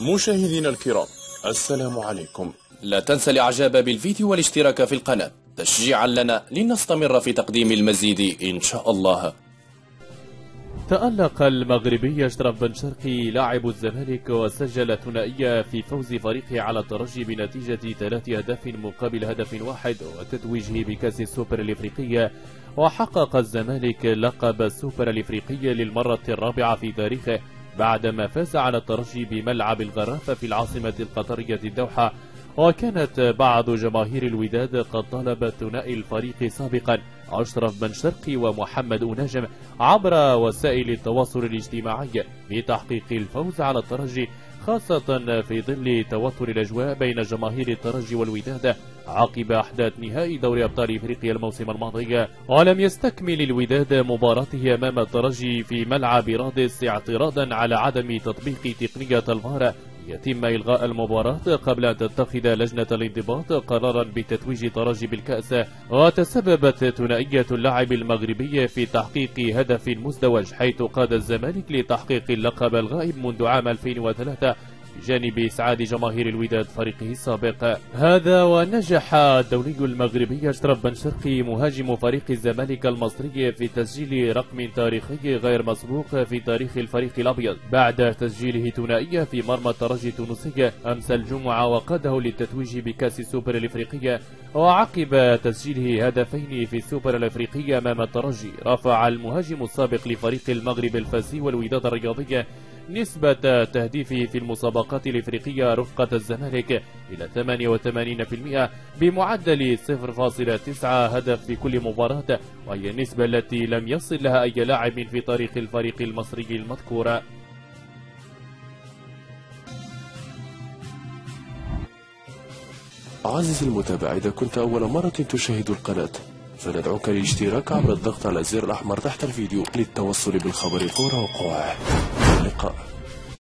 مشاهدينا الكرام، السلام عليكم. لا تنسى الاعجاب بالفيديو والاشتراك في القناة تشجيعا لنا لنستمر في تقديم المزيد إن شاء الله. تألق المغربي أشرف بن شرقي لاعب الزمالك وسجل ثنائية في فوز فريقه على الترجي بنتيجة 3 أهداف مقابل هدف واحد وتتويجه بكأس السوبر الإفريقية. وحقق الزمالك لقب السوبر الإفريقي للمرة الرابعة في تاريخه بعدما فاز على الترجي بملعب الغرافة في العاصمة القطرية الدوحة. وكانت بعض جماهير الوداد قد طالبت ثنائي الفريق سابقا أشرف بن شرقي ومحمد أناجم عبر وسائل التواصل الاجتماعي بتحقيق الفوز على الترجي، خاصة في ظل توتر الأجواء بين جماهير الترجي والوداد عقب أحداث نهائي دوري أبطال إفريقيا الموسم الماضي. ولم يستكمل الوداد مباراته أمام الترجي في ملعب رادس اعتراضا على عدم تطبيق تقنية الفار يتم إلغاء المباراة قبل أن تتخذ لجنة الانضباط قرارا بتتويج الترجي بالكأس. وتسببت ثنائية اللاعب المغربي في تحقيق هدف مزدوج، حيث قاد الزمالك لتحقيق اللقب الغائب منذ عام 2003 بجانب إسعاد جماهير الوداد فريقه السابق. هذا ونجح الدولي المغربي أشرف بن شرقي مهاجم فريق الزمالك المصري في تسجيل رقم تاريخي غير مسبوق في تاريخ الفريق الأبيض بعد تسجيله ثنائية في مرمى الترجي التونسي أمس الجمعة وقاده للتتويج بكأس السوبر الإفريقي. وعقب تسجيله هدفين في السوبر الإفريقي أمام الترجي، رفع المهاجم السابق لفريق المغرب الفاسي والوداد الرياضي نسبة تهديفه في المسابقات الإفريقية رفقة الزمالك إلى 88% بمعدل 0.9 هدف في كل مباراة، وهي النسبة التي لم يصل لها أي لاعب في تاريخ الفريق المصري المذكور. عزيزي المتابع، إذا كنت أول مرة تشاهد القناة فندعوك للاشتراك عبر الضغط على الزر الأحمر تحت الفيديو للتوصل بالخبر فور وقوعه. اللقاء.